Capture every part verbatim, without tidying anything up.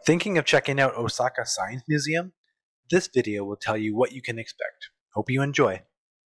Thinking of checking out Osaka Science Museum? This video will tell you what you can expect. Hope you enjoy.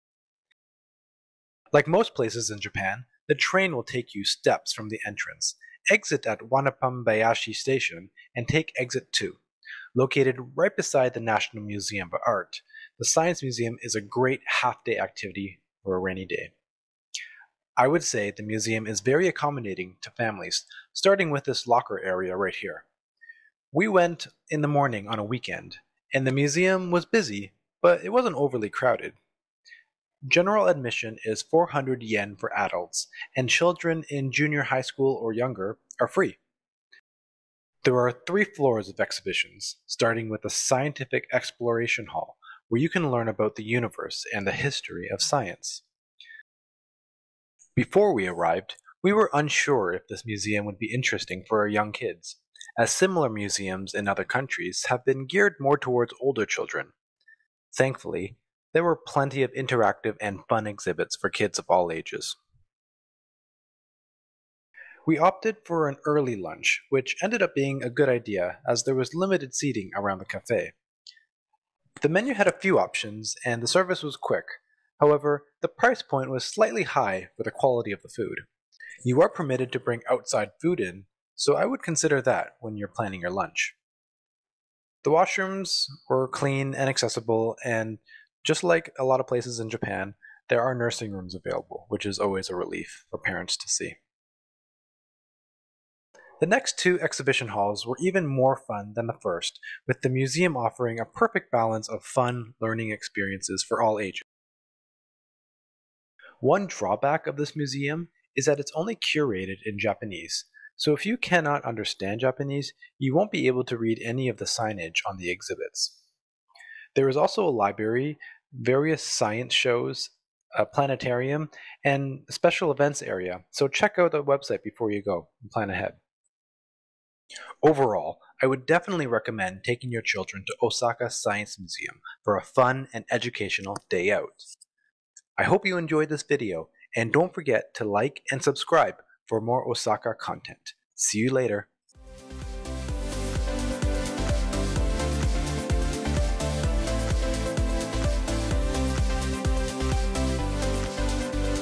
Like most places in Japan, the train will take you steps from the entrance. Exit at Wanapambayashi Station and take exit two. Located right beside the National Museum of Art, the Science Museum is a great half-day activity for a rainy day. I would say the museum is very accommodating to families, starting with this locker area right here. We went in the morning on a weekend, and the museum was busy, but it wasn't overly crowded. General admission is four hundred yen for adults, and children in junior high school or younger are free. There are three floors of exhibitions, starting with the Scientific Exploration Hall, where you can learn about the universe and the history of science. Before we arrived, we were unsure if this museum would be interesting for our young kids, as similar museums in other countries have been geared more towards older children. Thankfully, there were plenty of interactive and fun exhibits for kids of all ages. We opted for an early lunch, which ended up being a good idea as there was limited seating around the cafe. The menu had a few options and the service was quick. However, the price point was slightly high for the quality of the food. You are permitted to bring outside food in, so I would consider that when you're planning your lunch. The washrooms were clean and accessible, and just like a lot of places in Japan, there are nursing rooms available, which is always a relief for parents to see. The next two exhibition halls were even more fun than the first, with the museum offering a perfect balance of fun learning experiences for all ages. One drawback of this museum is that it's only curated in Japanese, so if you cannot understand Japanese, you won't be able to read any of the signage on the exhibits. There is also a library, various science shows, a planetarium, and a special events area, so check out the website before you go and plan ahead. Overall, I would definitely recommend taking your children to Osaka Science Museum for a fun and educational day out. I hope you enjoyed this video, and don't forget to like and subscribe for more Osaka content. See you later.